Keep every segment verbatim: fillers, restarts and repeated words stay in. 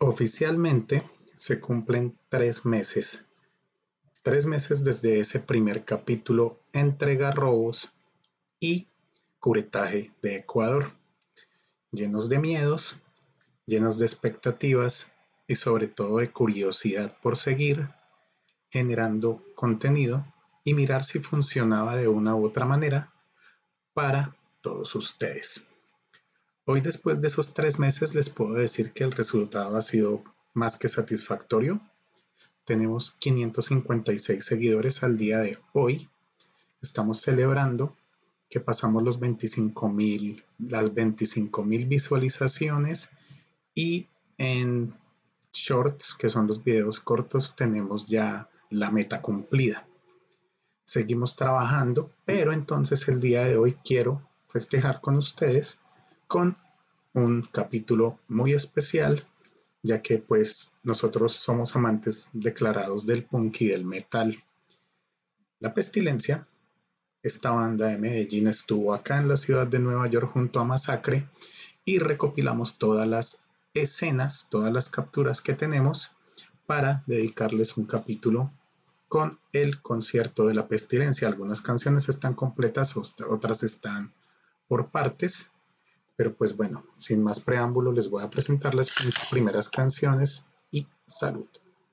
Oficialmente se cumplen tres meses. Tres meses desde ese primer capítulo Entrega Robos y Curetaje de Ecuador. Llenos de miedos, llenos de expectativas y sobre todo de curiosidad por seguir generando contenido y mirar si funcionaba de una u otra manera para todos ustedes. Hoy, después de esos tres meses, les puedo decir que el resultado ha sido más que satisfactorio. Tenemos quinientos cincuenta y seis seguidores al día de hoy. Estamos celebrando que pasamos los veinticinco mil, las veinticinco mil visualizaciones, y en shorts, que son los videos cortos, tenemos ya la meta cumplida. Seguimos trabajando, pero entonces el día de hoy quiero festejar con ustedes con un capítulo muy especial, ya que pues nosotros somos amantes declarados del punk y del metal. La Pestilencia, esta banda de Medellín, estuvo acá en la ciudad de Nueva York junto a Masacre y recopilamos todas las escenas, todas las capturas que tenemos para dedicarles un capítulo con el concierto de La Pestilencia. Algunas canciones están completas, otras están por partes, pero pues bueno, sin más preámbulo les voy a presentar las primeras canciones y salud.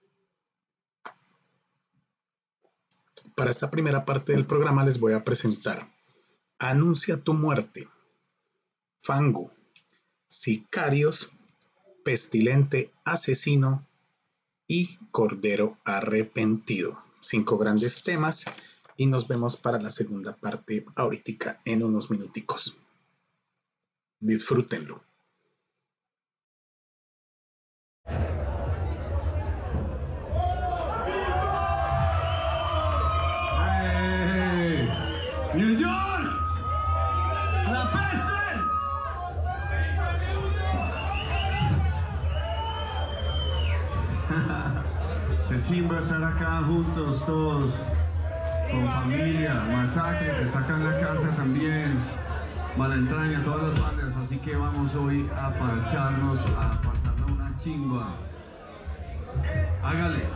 Para esta primera parte del programa les voy a presentar Anuncia tu muerte, Fango, Sicarios, Pestilente Asesino y Cordero Arrepentido. Cinco grandes temas y nos vemos para la segunda parte ahorita en unos minuticos. Disfrútenlo. Hey, New York, la peste. Qué chimba estar acá juntos todos, con familia, Masacre, que sacan la casa también, Malentraña, todas las bandas, así que vamos hoy a parcharnos, a pasarla una chimba. Hágale.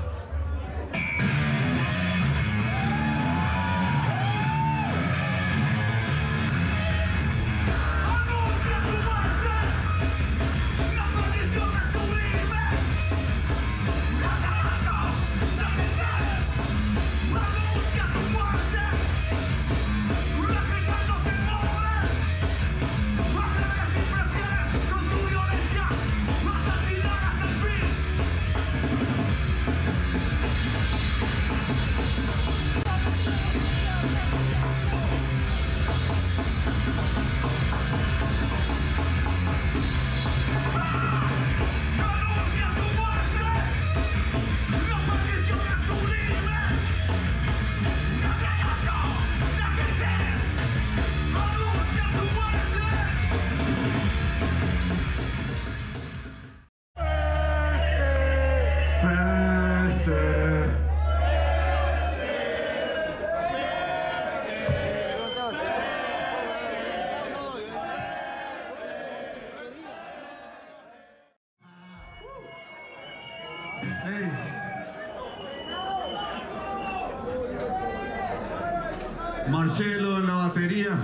Marcelo en la batería,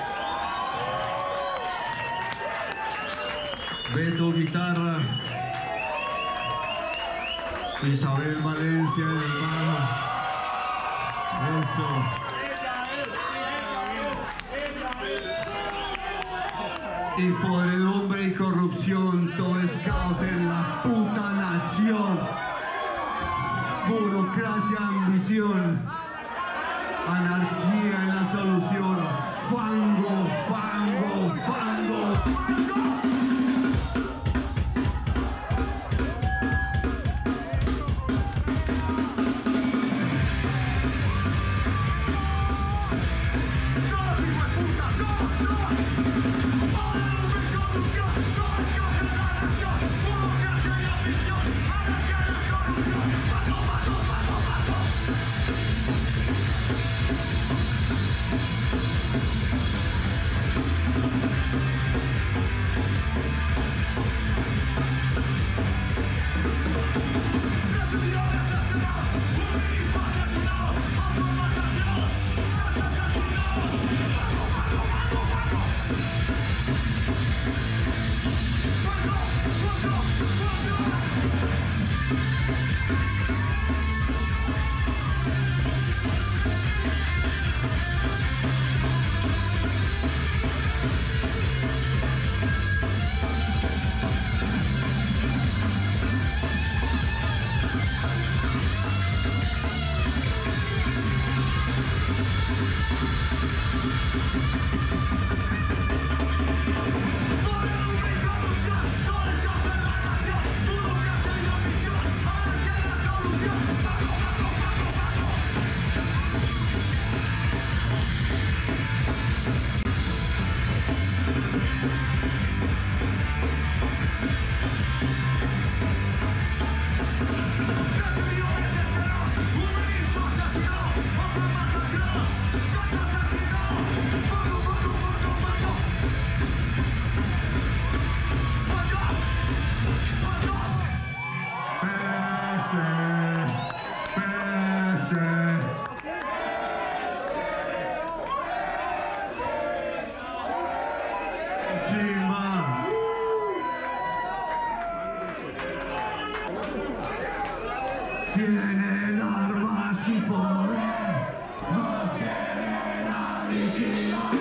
Beto guitarra, Isabel Valencia en el bajo, eso, y podredumbre y corrupción, todo es caos en la puta nación, burocracia, ambición, anarquía en la solución. Fango, fango, fango, fango. Tienen armas y poder, nos vienen a liquidar.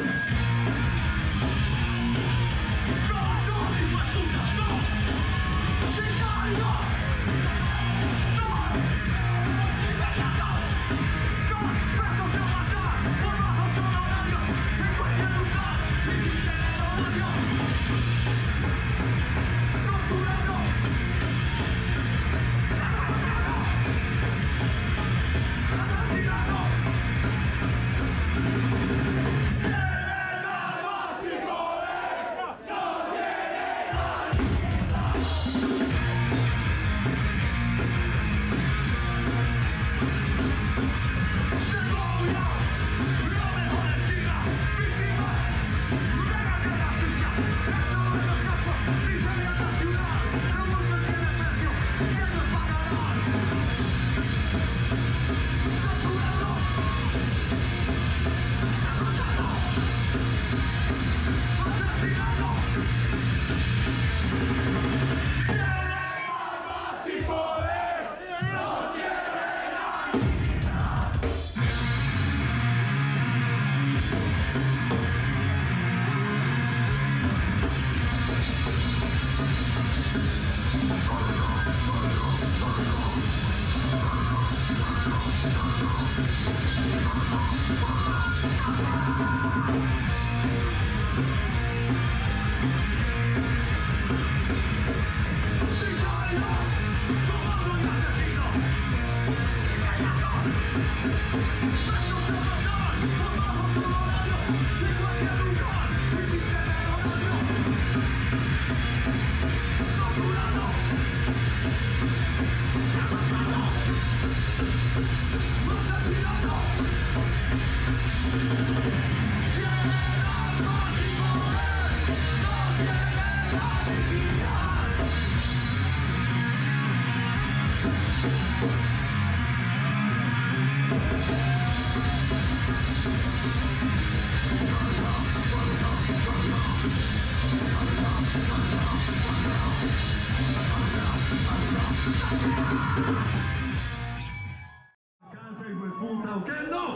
Casa, hijo de puta, ¿o qué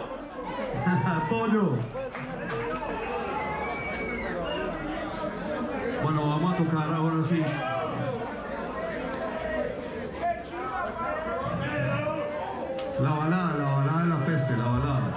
no? Pollo. Bueno, vamos a tocar ahora sí. La balada, la balada de la peste, la balada.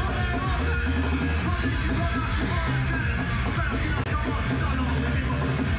Pero aquí no somos solo enemigos.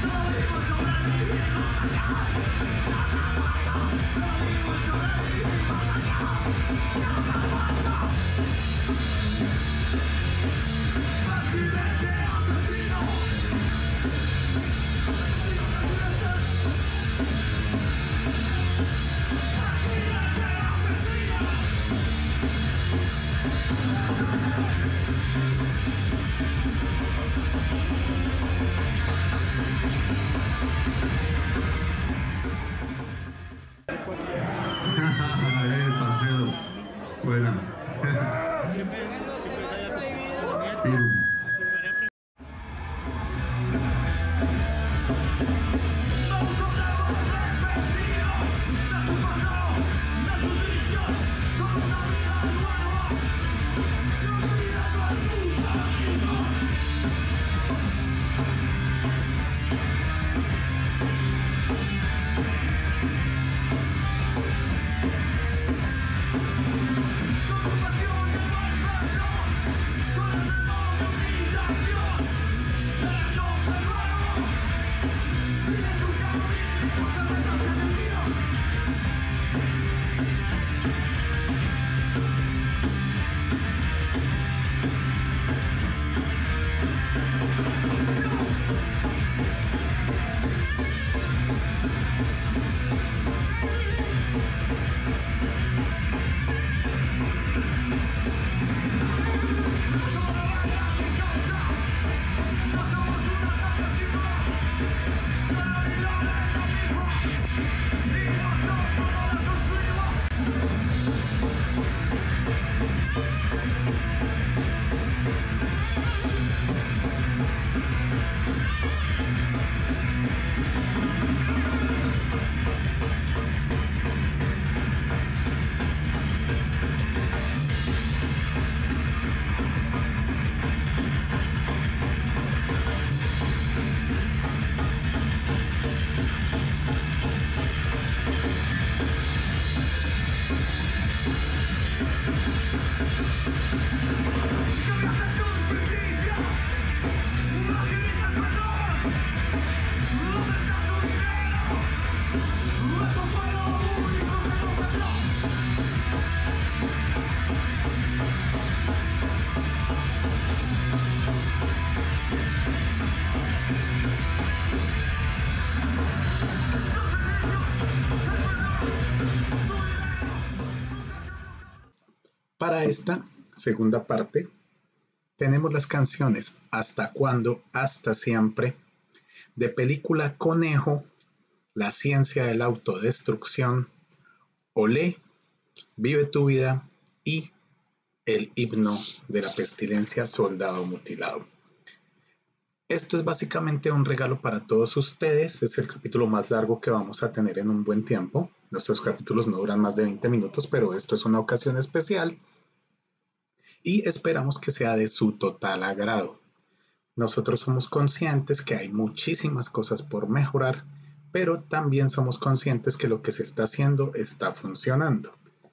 Para esta segunda parte tenemos las canciones Hasta Cuándo, Hasta Siempre, de película Conejo, La Ciencia de la Autodestrucción, Olé, Vive tu Vida y el himno de la pestilencia Soldado Mutilado. Esto es básicamente un regalo para todos ustedes. Es el capítulo más largo que vamos a tener en un buen tiempo. Nuestros capítulos no duran más de veinte minutos, pero esto es una ocasión especial y esperamos que sea de su total agrado. Nosotros somos conscientes que hay muchísimas cosas por mejorar, pero también somos conscientes que lo que se está haciendo está funcionando.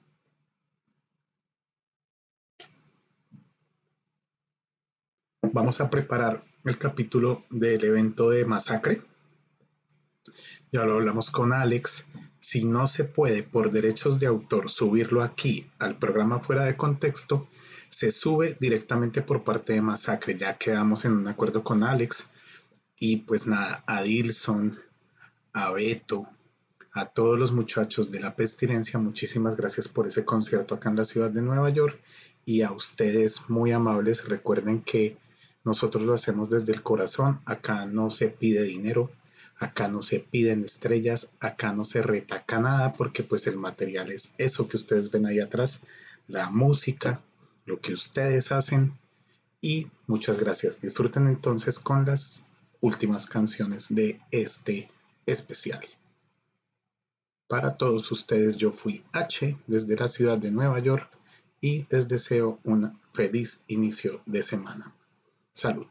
Vamos a preparar el capítulo del evento de masacre. Ya lo hablamos con Alex. Si no se puede por derechos de autor subirlo aquí al programa Fuera de Contexto, se sube directamente por parte de Masacre. Ya quedamos en un acuerdo con Alex. Y pues nada, a Dilson, a Beto, a todos los muchachos de La Pestilencia, muchísimas gracias por ese concierto acá en la ciudad de Nueva York. Y a ustedes muy amables, recuerden que nosotros lo hacemos desde el corazón. Acá no se pide dinero, acá no se piden estrellas, acá no se retaca nada, porque pues el material es eso que ustedes ven ahí atrás, la música, lo que ustedes hacen. Y muchas gracias. Disfruten entonces con las últimas canciones de este especial. Para todos ustedes, yo fui H desde la ciudad de Nueva York y les deseo un feliz inicio de semana. Salud.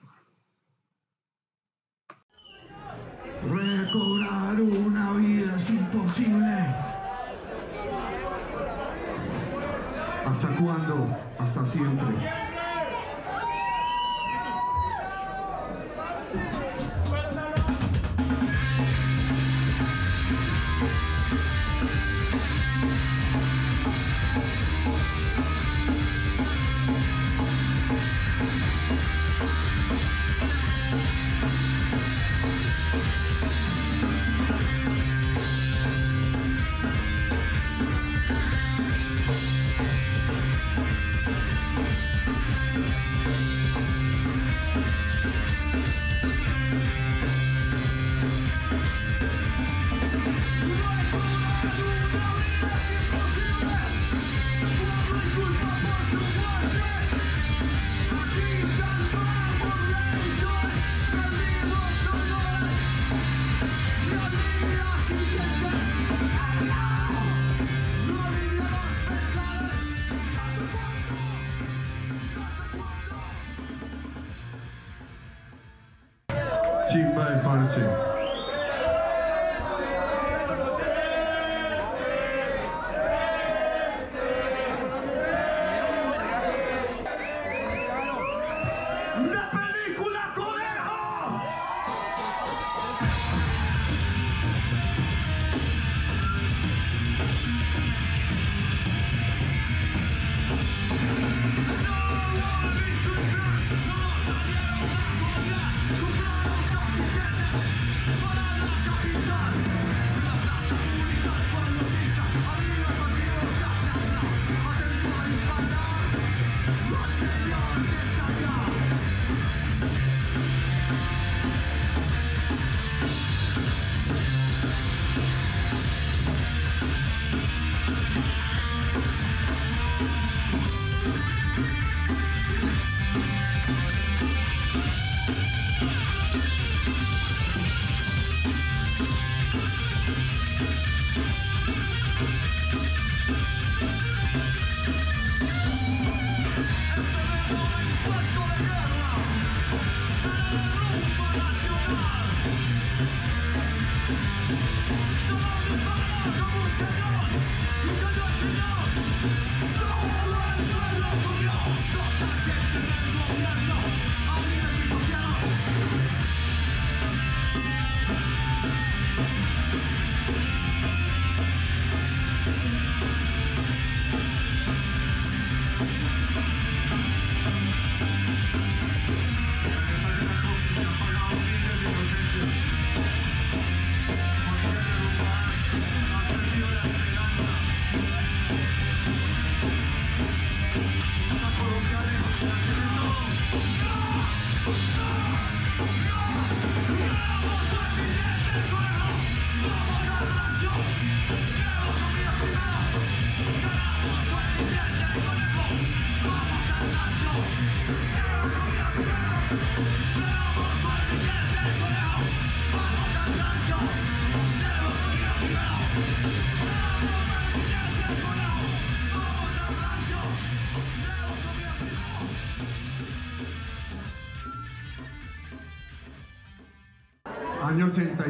Recobrar una vida es imposible. ¿Hasta cuándo? Hasta siempre. Chimba de parche.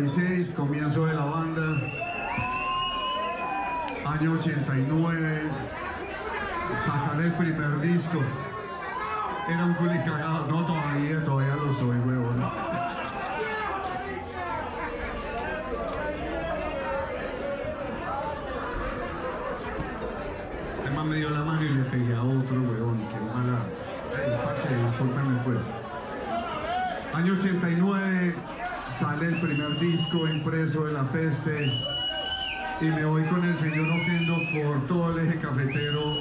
y seis, comienzo de la banda. Año ochenta y nueve, sacar el primer disco. Era un culicagado, no todavía, todavía lo soy, huevón. El man me dio la mano y le pegué a otro, huevón, qué mala. Ay, parce, discúlpenme pues. Año ochenta y nueve, sale el primer disco impreso de La Peste y me voy con el señor Oquendo por todo el eje cafetero,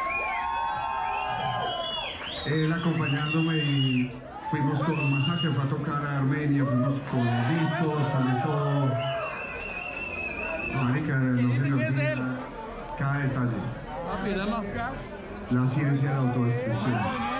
él acompañándome, y fuimos con Masacre, fue a tocar a Armenia, fuimos con discos, también todo. Marica, no se me olvida cada detalle. La ciencia de la autodestrucción.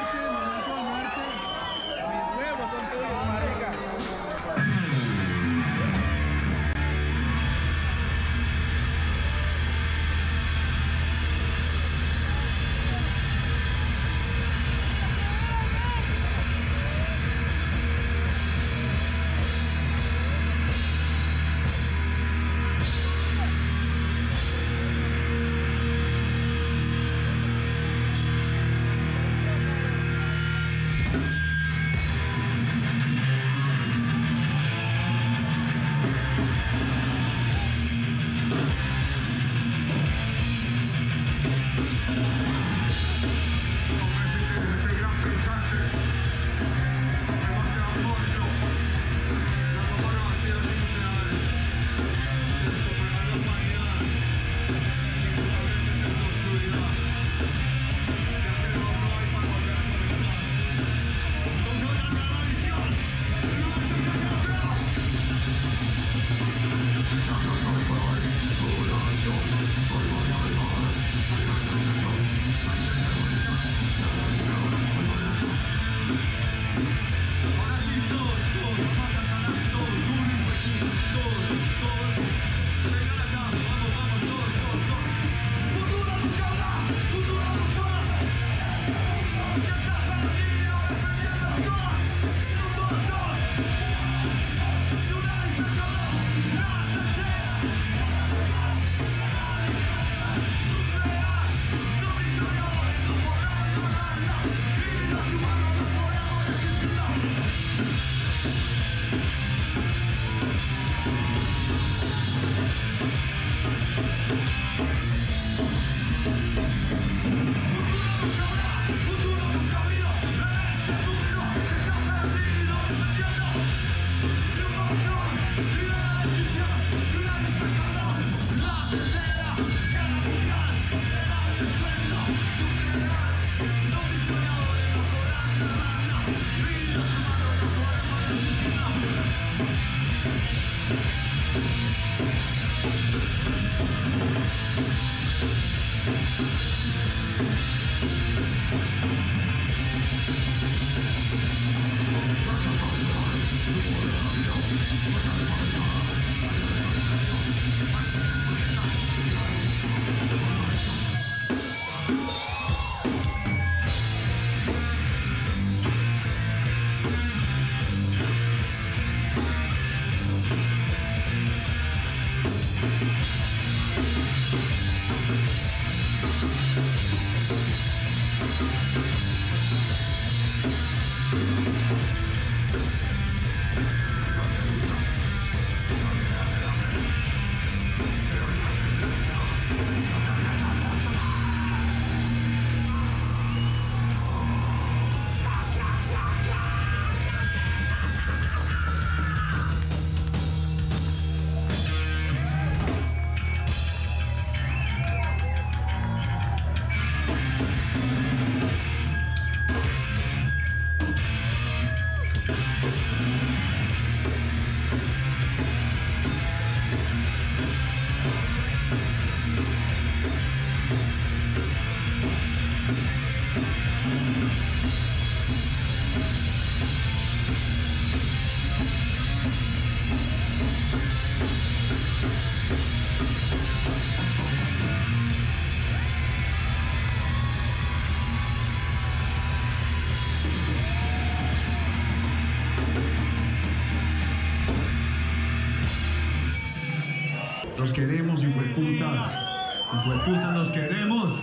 Los queremos, hijueputas. Hijueputas, los queremos.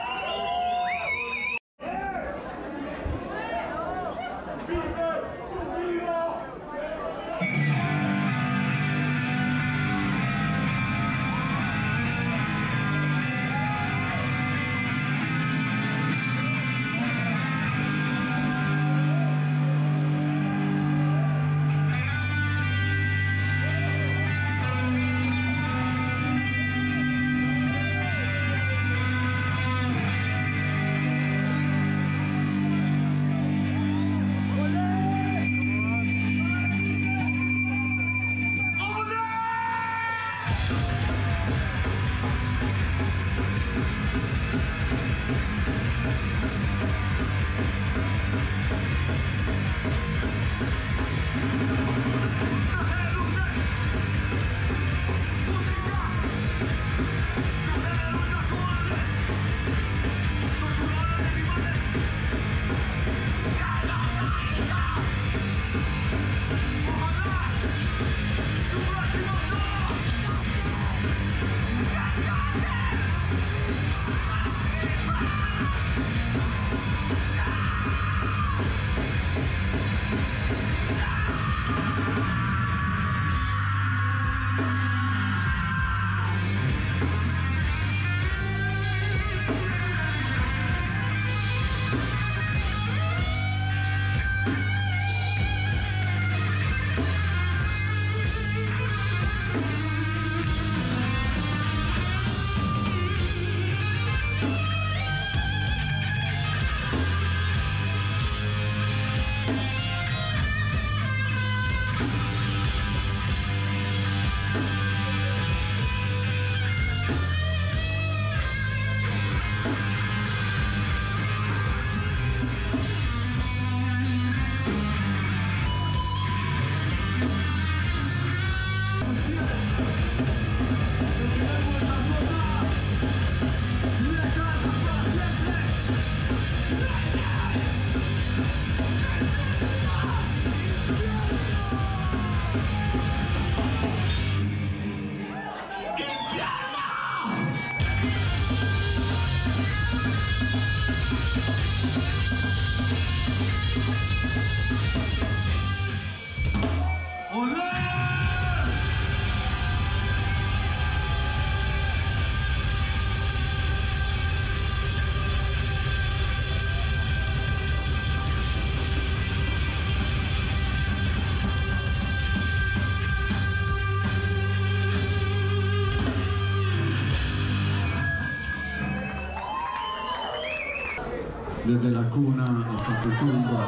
Desde la cuna hasta tu tumba,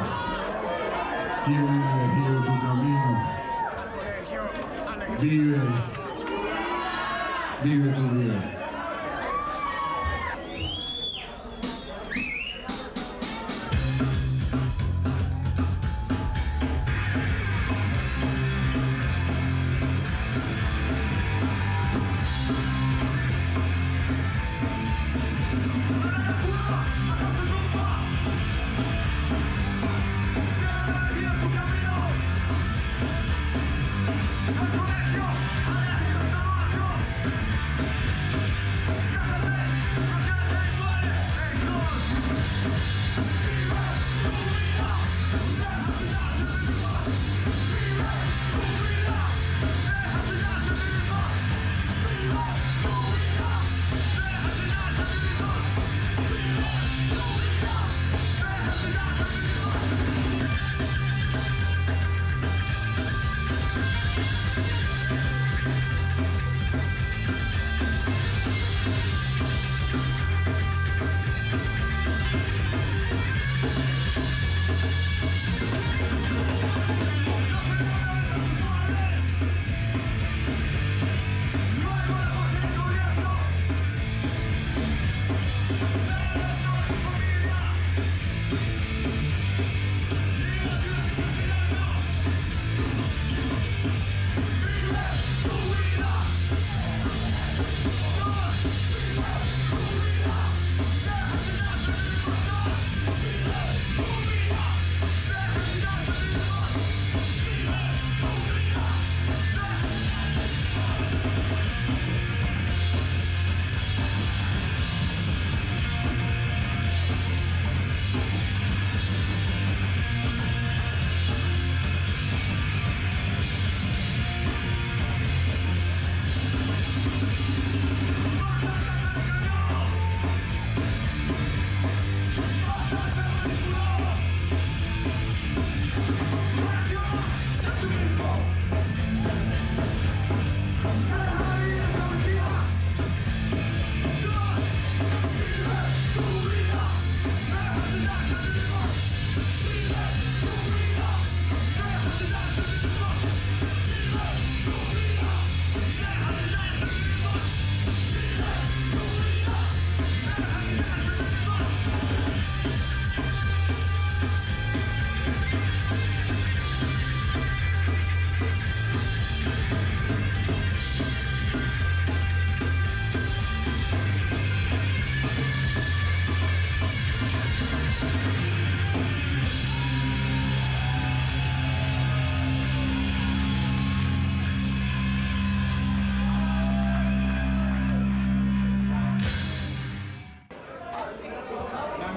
tienen elegido tu camino. Vive, vive tu vida.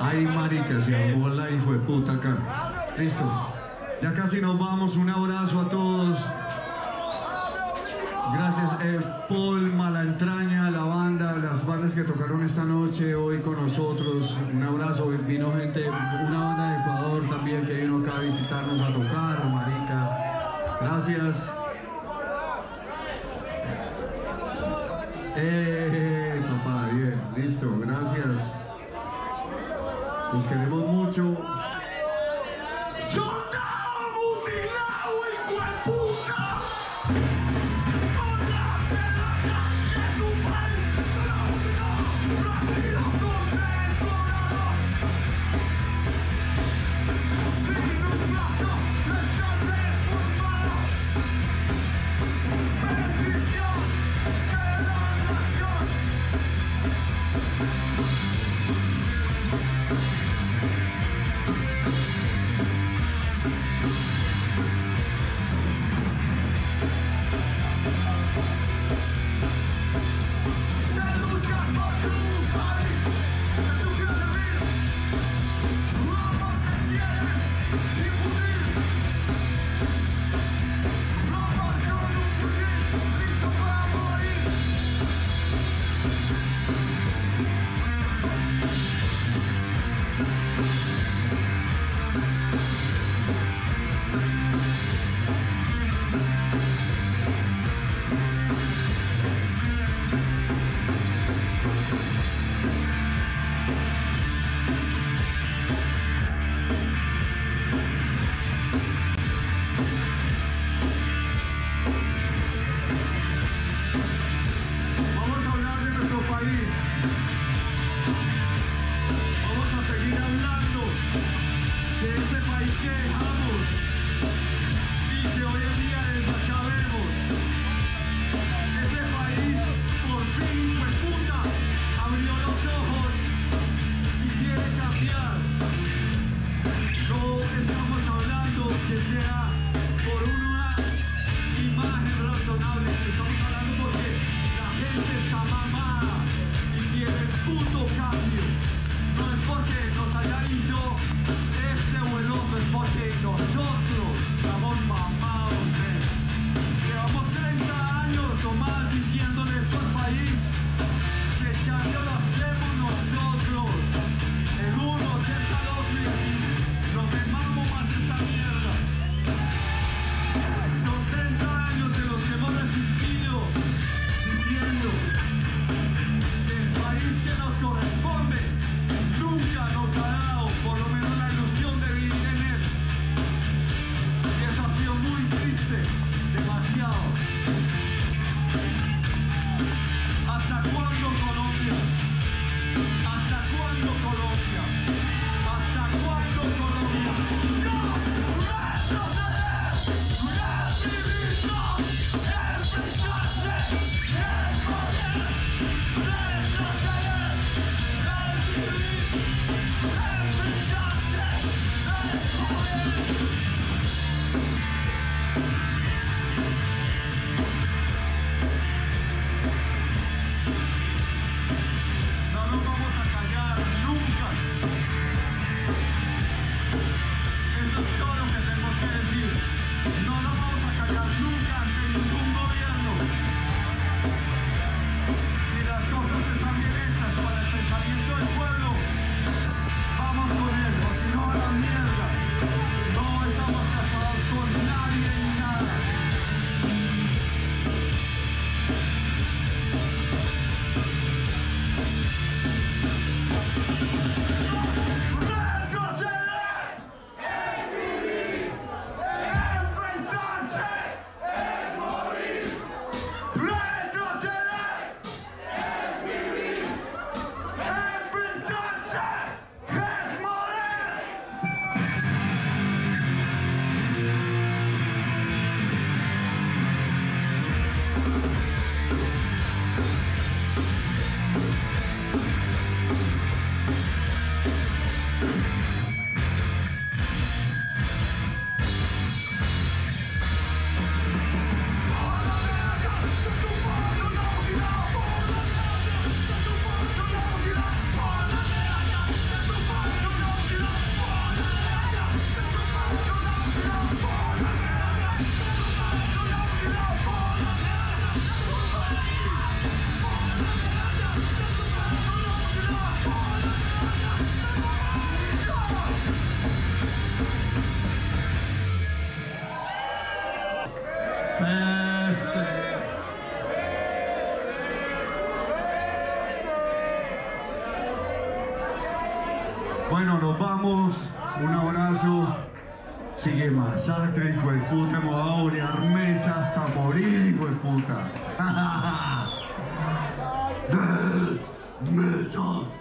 Ay, marica, se armó la hijo de puta acá. Listo. Ya casi nos vamos. Un abrazo a todos. Gracias, eh, Paul, Malantraña, la banda, las bandas que tocaron esta noche hoy con nosotros. Un abrazo. Vino gente, una banda de Ecuador también que vino acá a visitarnos a tocar, marica. Gracias. Eh, papá, bien, listo, gracias. Los queremos mucho. ¡Soldado mutilado, hijo de puta! vamos, un abrazo. Sigue Masacre, hijo de puta, me voy a bolear mesa hasta morir, hijo de puta. Death Metal.